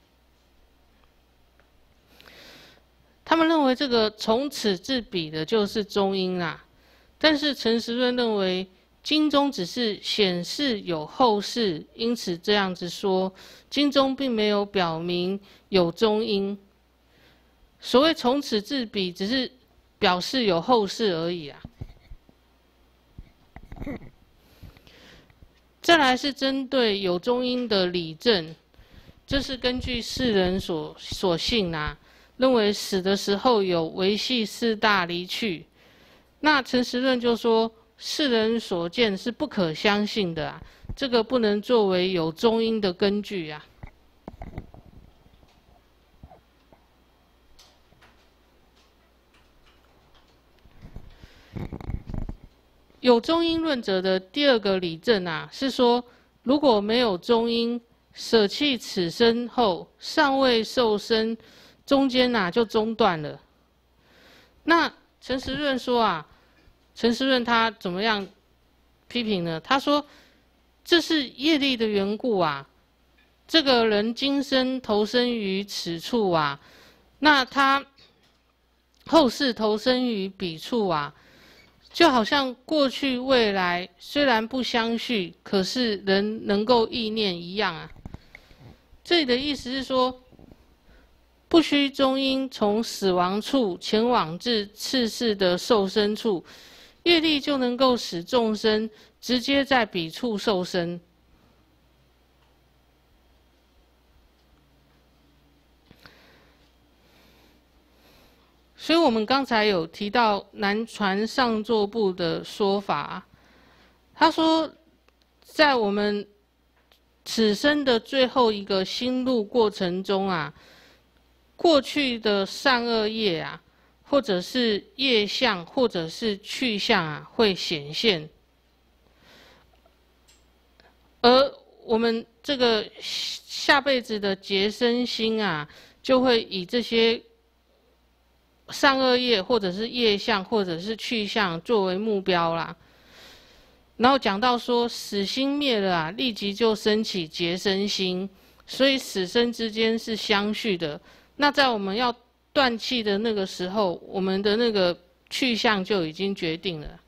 他们认为这个从此至彼的就是中因啊，但是陈时润认为经中只是显示有后世，因此这样子说，经中并没有表明有中因。所谓从此至彼，只是表示有后世而已啊。再来是针对有中因的理证，这是根据世人所所信啊。认为死的时候有维系四大离去，那陈时润就说世人所见是不可相信的啊，这个不能作为有中因的根据啊。有中因论者的第二个理证啊，是说如果没有中因，舍弃此生后尚未受生。中间呐、啊、就中断了。那陈时润说啊，陈时润他怎么样批评呢？他说这是业力的缘故啊，这个人今生投生于此处啊，那他后世投生于彼处啊，就好像过去未来虽然不相续，可是人能够意念一样啊。这里的意思是说，不须中因从死亡处前往至次世的受生处，业力就能够使众生直接在彼处受生。所以我们刚才有提到南传上座部的说法，他说，在我们此生的最后一个心路过程中啊，过去的善恶业啊，或者是业相，或者是去相啊，会显现。而我们这个下辈子的结生心啊，就会以这些善恶业，或者是业相，或者是去相作为目标啦。然后讲到说，死心灭了啊，立即就升起结生心，所以死生之间是相续的。那在我们要断气的那个时候，我们的那个去向就已经决定了。